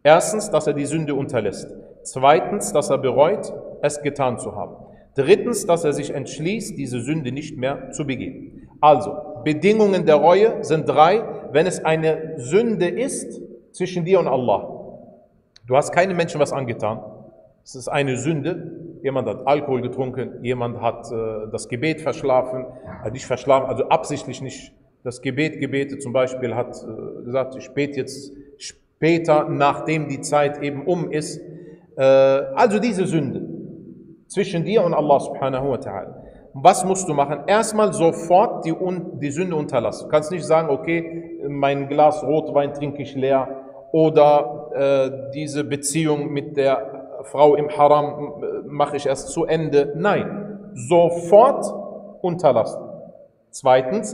Erstens, dass er die Sünde unterlässt. Zweitens, dass er bereut, es getan zu haben. Drittens, dass er sich entschließt, diese Sünde nicht mehr zu begehen. Also, Bedingungen der Reue sind 3, wenn es eine Sünde ist zwischen dir und Allah. Du hast keinem Menschen was angetan. Es ist eine Sünde. Jemand hat Alkohol getrunken, jemand hat das Gebet verschlafen, nicht verschlafen, also absichtlich nicht das Gebet gebetet. Zum Beispiel hat gesagt, ich bete jetzt später, nachdem die Zeit eben ist. Also diese Sünde zwischen dir und Allah subhanahu wa ta'ala. Was musst du machen? Erstmal sofort die Sünde unterlassen. Du kannst nicht sagen, okay, mein Glas Rotwein trinke ich leer oder diese Beziehung mit der Frau im Haram mache ich erst zu Ende. Nein, sofort unterlassen. Zweitens,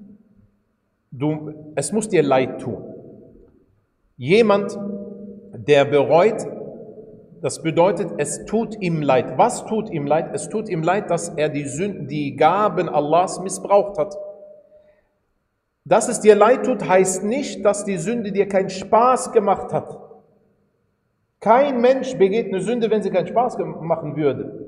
es muss dir leid tun. Jemand, der bereut, das bedeutet, es tut ihm leid. Was tut ihm leid? Es tut ihm leid, dass er die Gaben Allahs missbraucht hat. Dass es dir leid tut, heißt nicht, dass die Sünde dir keinen Spaß gemacht hat. Kein Mensch begeht eine Sünde, wenn sie keinen Spaß machen würde.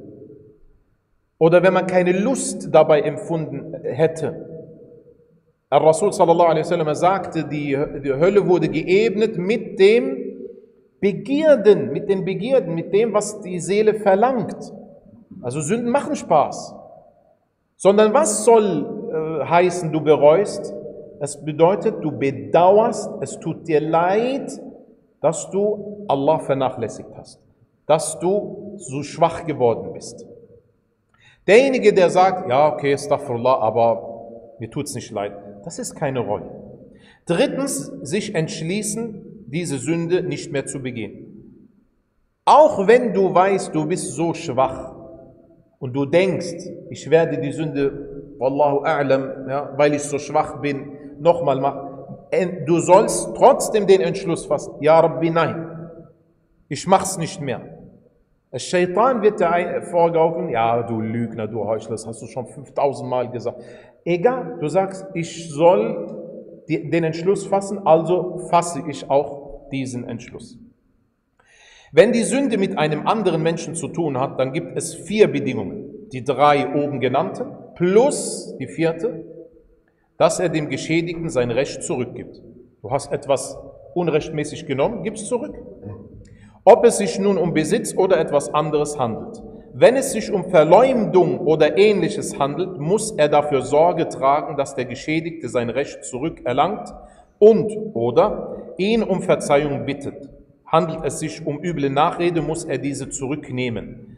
Oder wenn man keine Lust dabei empfunden hätte. Al-Rasul sallallahu alaihi wasallam sagte, die Hölle wurde geebnet mit den Begierden, mit dem, was die Seele verlangt. Also Sünden machen Spaß. Sondern was soll heißen, du bereust? Es bedeutet, du bedauerst, es tut dir leid, dass du Allah vernachlässigt hast, dass du so schwach geworden bist. Derjenige, der sagt, ja, okay, astaghfirullah, aber mir tut's nicht leid, das ist keine Reue. Drittens, sich entschließen, diese Sünde nicht mehr zu begehen. Auch wenn du weißt, du bist so schwach und du denkst, ich werde die Sünde, wallahu a'lam, ja, weil ich so schwach bin, nochmal machen. Du sollst trotzdem den Entschluss fassen, ja Rabbi, nein, ich mach's nicht mehr. Der Shaitan wird dir vorgaukeln, ja du Lügner, du Heuchler, das hast du schon 5000 Mal gesagt. Egal, du sagst, ich soll den Entschluss fassen, also fasse ich auch diesen Entschluss. Wenn die Sünde mit einem anderen Menschen zu tun hat, dann gibt es 4 Bedingungen. Die 3 oben genannten, plus die 4, dass er dem Geschädigten sein Recht zurückgibt. Du hast etwas unrechtmäßig genommen, gib es zurück. Ob es sich nun um Besitz oder etwas anderes handelt. Wenn es sich um Verleumdung oder Ähnliches handelt, muss er dafür Sorge tragen, dass der Geschädigte sein Recht zurückerlangt und oder ihn um Verzeihung bittet. Handelt es sich um üble Nachrede, muss er diese zurücknehmen.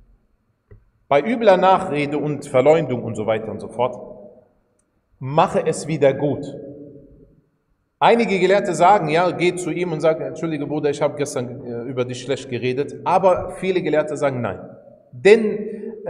Bei übler Nachrede und Verleumdung und so weiter und so fort, mache es wieder gut. Einige Gelehrte sagen, ja, geh zu ihm und sag, entschuldige Bruder, ich habe gestern über dich schlecht geredet. Aber viele Gelehrte sagen, nein. Denn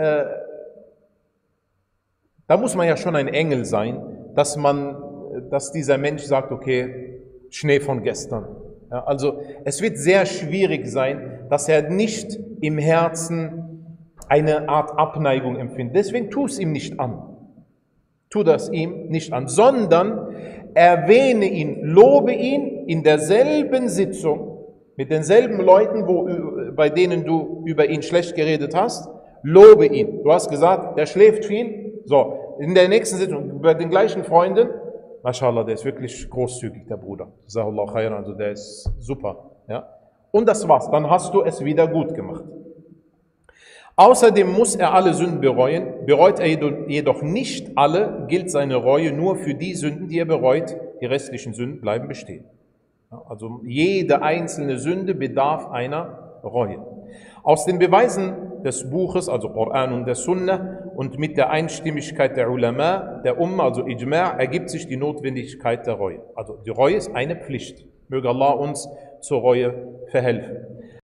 da muss man ja schon ein Engel sein, dass dieser Mensch sagt, okay, Schnee von gestern. Ja, also es wird sehr schwierig sein, dass er nicht im Herzen eine Art Abneigung empfindet. Deswegen tu es ihm nicht an. Tu das ihm nicht an, sondern erwähne ihn, lobe ihn in derselben Sitzung, mit denselben Leuten, bei denen du über ihn schlecht geredet hast, lobe ihn. Du hast gesagt, der schläft viel, so, in der nächsten Sitzung, bei den gleichen Freunden, Mashallah, der ist wirklich großzügig, der Bruder. Jazakallahu khairan, also der ist super. Ja? Und das war's, dann hast du es wieder gut gemacht. Außerdem muss er alle Sünden bereuen. Bereut er jedoch nicht alle, gilt seine Reue nur für die Sünden, die er bereut. Die restlichen Sünden bleiben bestehen. Also jede einzelne Sünde bedarf einer Reue. Aus den Beweisen des Buches, also Koran und der Sunnah, und mit der Einstimmigkeit der Ulama, der Umma, also Ijma', ergibt sich die Notwendigkeit der Reue. Also die Reue ist eine Pflicht. Möge Allah uns zur Reue verhelfen.